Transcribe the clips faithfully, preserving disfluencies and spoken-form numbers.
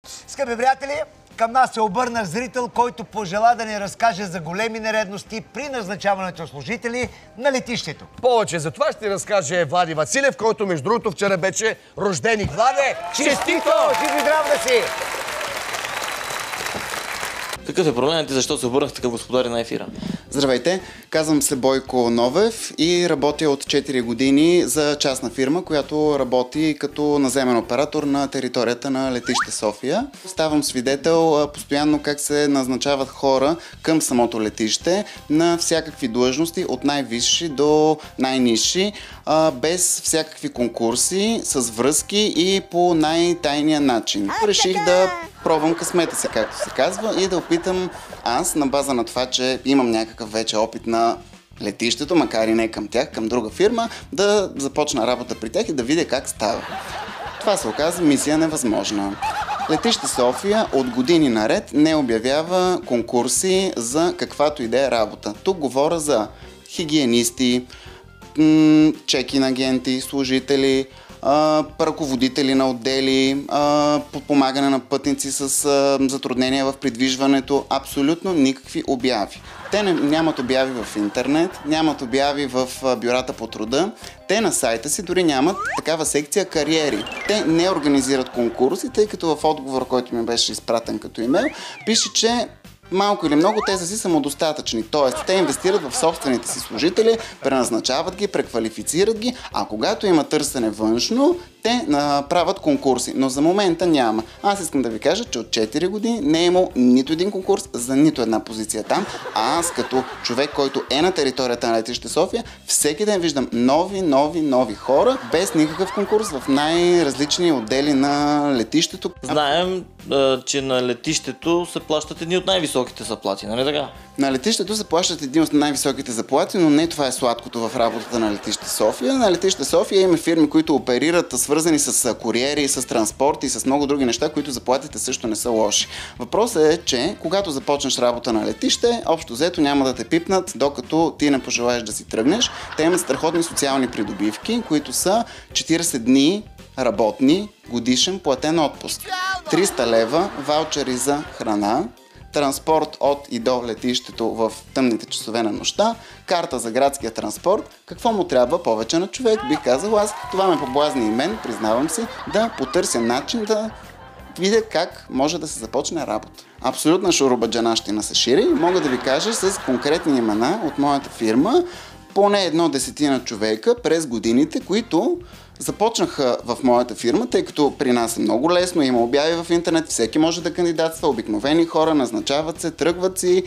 Скъпи приятели, към нас се обърна зрител, който пожела да ни разкаже за големи нередности при назначаването на служители на летището. Повече за това ще разкаже Влади Василев, който между другото вчера беше рожденик. Владе, честито! Живи здрав да си! Какъв е проблемът ти? Защо се обърнахте към господари на ефира? Здравейте, казвам се Бойко Новев и работя от четири години за частна фирма, която работи като наземен оператор на територията на летище София. Ставам свидетел постоянно как се назначават хора към самото летище на всякакви длъжности, от най-висши до най-нисши, без всякакви конкурси, с връзки и по най-тайния начин. Реших да пробвам късмета си, както се казва, и да опитам аз, на база на това, че имам някакъв вече опит на летището, макар и не към тях, към друга фирма, да започна работа при тях и да видя как става. Това се оказа мисия невъзможна. Летище София от години наред не обявява конкурси за каквато и да е работа. Тук говоря за хигиенисти, чекин агенти, служители, ръководители на отдели, подпомагане на пътници с затруднения в придвижването. Абсолютно никакви обяви. Те не, нямат обяви в интернет, нямат обяви в бюрата по труда. Те на сайта си дори нямат такава секция кариери. Те не организират конкурси, тъй като в отговор, който ми беше изпратен като имейл, пише, че малко или много те са си самодостатъчни, т.е. те инвестират в собствените си служители, преназначават ги, преквалифицират ги, а когато има търсене външно, те правят конкурси, но за момента няма. Аз искам да ви кажа, че от четири години не е имал нито един конкурс за нито една позиция там, а аз като човек, който е на територията на летище София, всеки ден виждам нови, нови, нови хора, без никакъв конкурс в най-различни отдели на летището. Знаем, че на летището се плащат едни от най-високите заплати, нали така? На летището се плащат едни от най-високите заплати, но не това е сладкото в работата на летище София. На летище София има фирми, които оперират, свързани с куриери, с транспорт и с много други неща, които заплатите също не са лоши. Въпросът е, че когато започнеш работа на летище, общо взето няма да те пипнат, докато ти не пожелаеш да си тръгнеш. Те имат страхотни социални придобивки, които са четирийсет дни работни, годишен платен отпуск. триста лева ваучери за храна, транспорт от и до летището в тъмните часове на нощта, карта за градския транспорт. Какво му трябва повече на човек? Бих казал аз. Това ме поблазни и мен, признавам си, да потърся начин да видя как може да се започне работа. Абсолютна шуробаджанащина се шири. Мога да ви кажа с конкретни имена от моята фирма, поне едно десетина човека през годините, които започнаха в моята фирма, тъй като при нас е много лесно, има обяви в интернет, всеки може да кандидатства, обикновени хора, назначават се, тръгват си,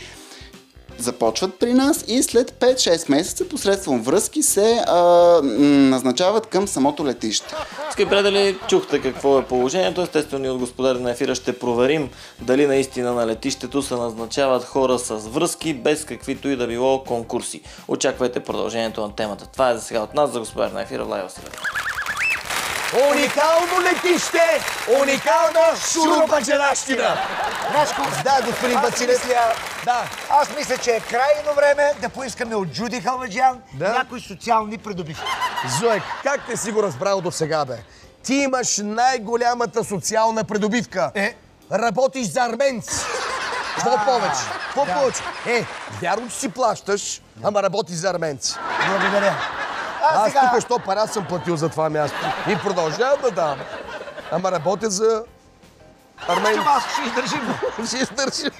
започват при нас и след пет-шест месеца посредством връзки се а, назначават към самото летище. Скъпи приятели, чухте какво е положението. Естествено, ние от господари на ефира ще проверим дали наистина на летището се назначават хора с връзки, без каквито и да било конкурси. Очаквайте продължението на темата. Това е за сега от нас, за господари на ефира, Влади Василев. Уникално летище! Уникална шуробаджанащина! Да, господин Василев. Да. Аз мисля, че е крайно време да поискаме от Джуди Халваджиян да? някои социални придобивки. Зоек, как те си го разбрал до сега, бе? Ти имаш най-голямата социална придобивка. Е? Работиш за арменци. Какво повече? Какво да. повече? Е, вярно, че си плащаш, ама работиш за арменци. Благодаря. А, Аз сега... тук сто пара съм платил за това място. И продължавам да давам. Ама работя за арменци. Малко ще издържим. Ще издържим.